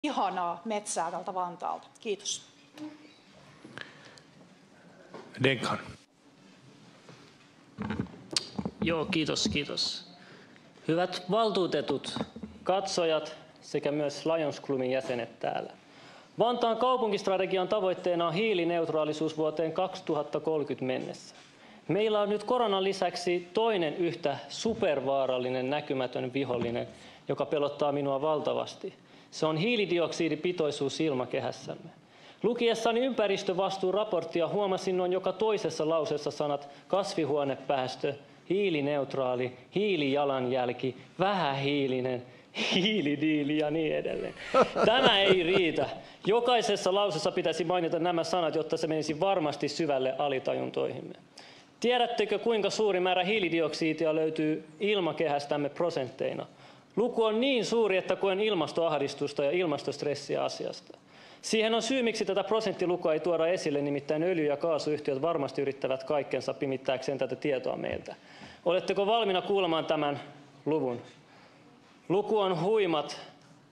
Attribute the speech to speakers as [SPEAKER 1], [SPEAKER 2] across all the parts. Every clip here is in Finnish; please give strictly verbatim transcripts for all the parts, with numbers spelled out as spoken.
[SPEAKER 1] ihanaa metsää tältä Vantaalta. Kiitos.
[SPEAKER 2] Dekan.
[SPEAKER 3] Joo, kiitos, kiitos. Hyvät valtuutetut, katsojat sekä myös Lions Clubin jäsenet täällä. Vantaan kaupunkistrategian tavoitteena on hiilineutraalisuus vuoteen kaksituhattakolmekymmentä mennessä. Meillä on nyt koronan lisäksi toinen yhtä supervaarallinen näkymätön vihollinen, joka pelottaa minua valtavasti. Se on hiilidioksidipitoisuus ilmakehässämme. Lukiessani ympäristövastuuraporttia huomasin noin joka toisessa lauseessa sanat kasvihuonepäästö, hiilineutraali, hiilijalanjälki, vähähiilinen, hiilidiili ja niin edelleen. Tämä ei riitä. Jokaisessa lauseessa pitäisi mainita nämä sanat, jotta se menisi varmasti syvälle alitajuntoihimme. Tiedättekö, kuinka suuri määrä hiilidioksidia löytyy ilmakehästämme prosentteina? Luku on niin suuri, että koen ilmastoahdistusta ja ilmastostressiä asiasta. Siihen on syy, miksi tätä prosenttilukua ei tuoda esille, nimittäin öljy- ja kaasuyhtiöt varmasti yrittävät kaikkensa pimittääkseen tätä tietoa meiltä. Oletteko valmiina kuulemaan tämän luvun? Luku on huimat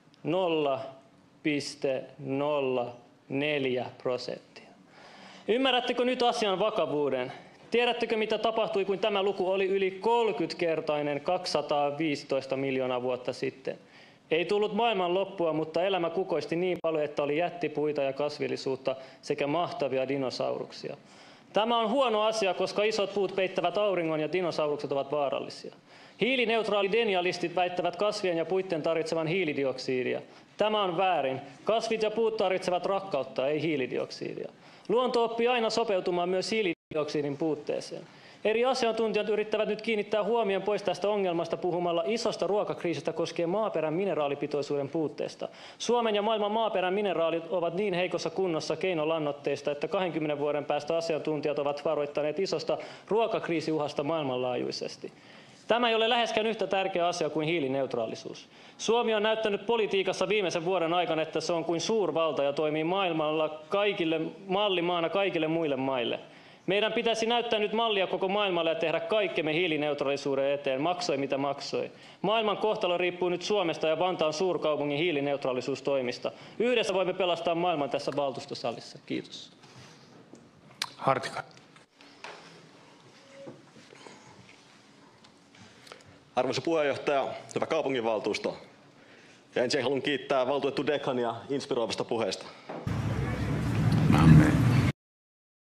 [SPEAKER 3] nolla pilkku nolla neljä prosenttia. Ymmärrättekö nyt asian vakavuuden? Tiedättekö, mitä tapahtui, kun tämä luku oli yli kolmekymmentäkertainen kaksisataaviisitoista miljoonaa vuotta sitten? Ei tullut maailman loppua, mutta elämä kukoisti niin paljon, että oli jättipuita ja kasvillisuutta sekä mahtavia dinosauruksia. Tämä on huono asia, koska isot puut peittävät auringon ja dinosaurukset ovat vaarallisia. Hiilineutraali-denialistit väittävät kasvien ja puitten tarvitsevan hiilidioksidia. Tämä on väärin. Kasvit ja puut tarvitsevat rakkautta, ei hiilidioksidia. Luonto oppii aina sopeutumaan myös hiilidioksidin puutteeseen. Eri asiantuntijat yrittävät nyt kiinnittää huomioon pois tästä ongelmasta puhumalla isosta ruokakriisistä koskien maaperän mineraalipitoisuuden puutteesta. Suomen ja maailman maaperän mineraalit ovat niin heikossa kunnossa keinolannoitteista, että kahdenkymmenen vuoden päästä asiantuntijat ovat varoittaneet isosta ruokakriisiuhasta maailmanlaajuisesti. Tämä ei ole läheskään yhtä tärkeä asia kuin hiilineutraalisuus. Suomi on näyttänyt politiikassa viimeisen vuoden aikana, että se on kuin suurvalta ja toimii maailmalla kaikille, mallimaana kaikille muille maille. Meidän pitäisi näyttää nyt mallia koko maailmalle ja tehdä kaikkemme hiilineutraalisuuden eteen, maksoi mitä maksoi. Maailman kohtalo riippuu nyt Suomesta ja Vantaan suurkaupungin hiilineutraalisuustoimista. Yhdessä voimme pelastaa maailman tässä valtuustosalissa. Kiitos.
[SPEAKER 2] Hartika.
[SPEAKER 4] Arvoisa puheenjohtaja, hyvä kaupunginvaltuusto. Ja ensin haluan kiittää valtuutettu dekania inspiroivasta puheesta.